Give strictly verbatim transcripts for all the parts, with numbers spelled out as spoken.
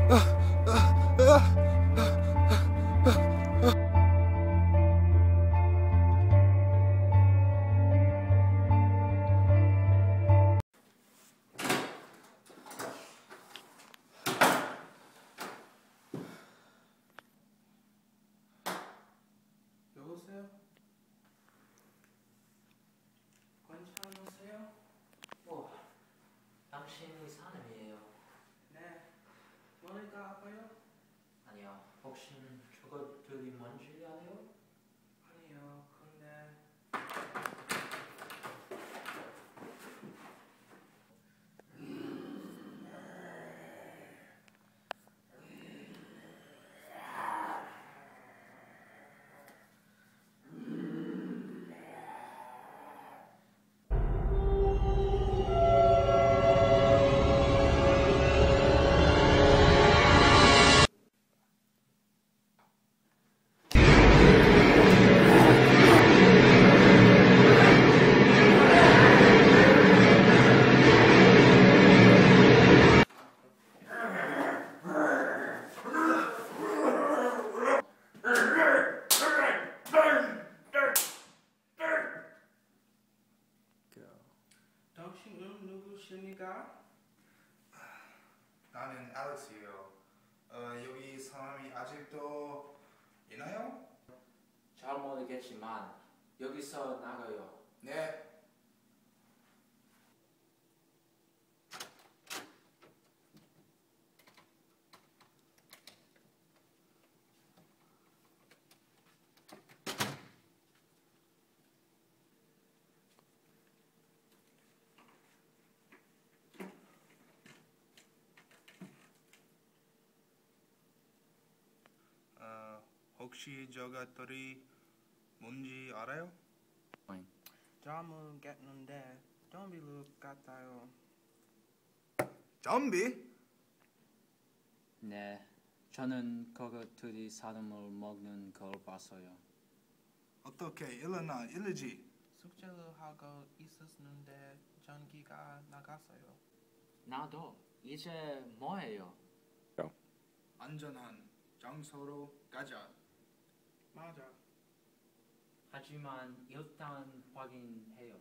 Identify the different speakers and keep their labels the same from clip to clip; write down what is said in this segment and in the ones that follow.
Speaker 1: 여보세요? 괜찮으세요?
Speaker 2: 뭐, 당신이 사람이에요.
Speaker 1: 네. 머리가 아파요?
Speaker 2: 아니요. 혹시 저것들이 뭔지 아세요?
Speaker 1: 아니요. 근데 당신은 누구십니까?
Speaker 3: 나는 알렉스예요. 어, 여기 사람이 아직도 있나요?
Speaker 2: 잘 모르겠지만 여기서 나가요.
Speaker 3: 네. 어, 혹시 저것들이 뭔지 알아요?
Speaker 1: 잘 모르겠는데 좀비룩 같아요.
Speaker 3: 좀비?
Speaker 4: 네, 저는 그것들이 사람을 먹는 걸 봤어요.
Speaker 3: 어떻게 일어나 일리지?
Speaker 1: 숙제를 하고 있었는데 전기가 나갔어요.
Speaker 4: 나도 이제 뭐해요?
Speaker 3: 안전한 장소로 가자.
Speaker 1: 맞아.
Speaker 2: 하지만 일단 확인해요.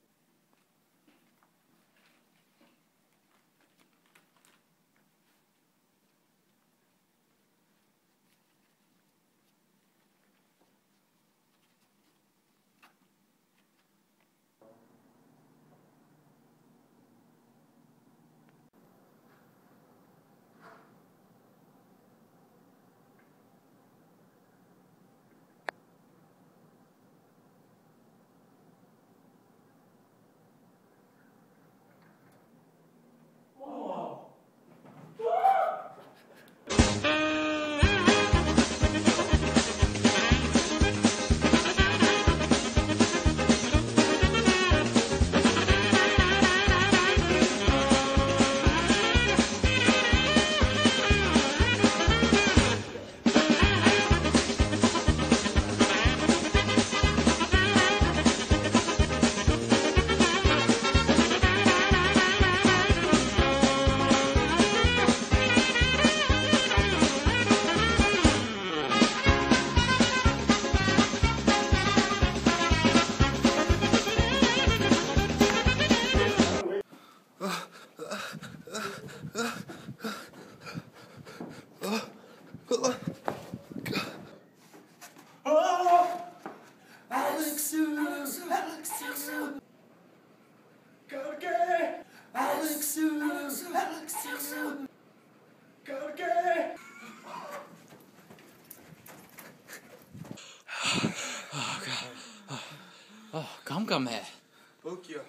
Speaker 4: 어, 깜깜해.
Speaker 3: 볼게요.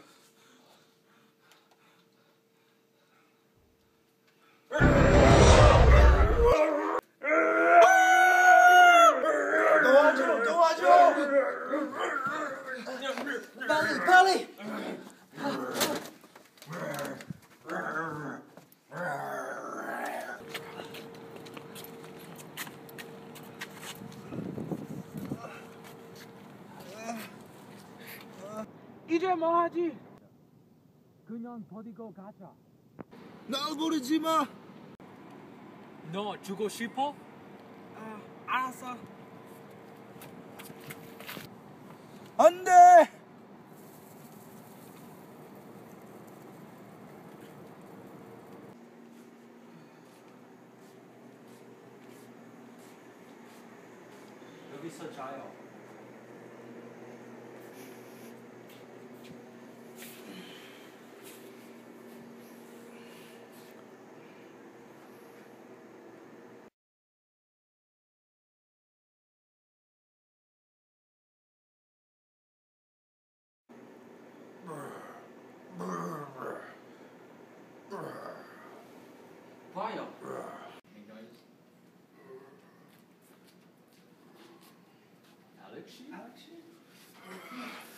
Speaker 3: 도와줘, 도와줘.
Speaker 4: 빨리, 빨리!
Speaker 1: 이제 뭐하지?
Speaker 4: 그냥 버리고 가자.
Speaker 3: 날 부르지 마.
Speaker 5: 너 주고 싶어?
Speaker 1: 아, 알았어.
Speaker 3: 안 돼!
Speaker 2: 여기서 자요.
Speaker 5: 봐요.
Speaker 2: 알렉시? 알렉시?